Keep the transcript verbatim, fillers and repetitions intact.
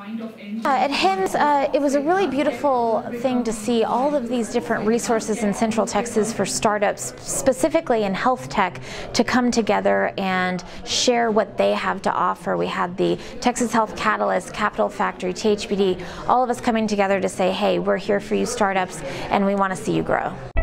Uh, at HIMSS, uh, it was a really beautiful thing to see all of these different resources in Central Texas for startups, specifically in health tech, to come together and share what they have to offer. We had the Texas Health Catalyst, Capital Factory, T H B D, all of us coming together to say, hey, we're here for you startups and we want to see you grow.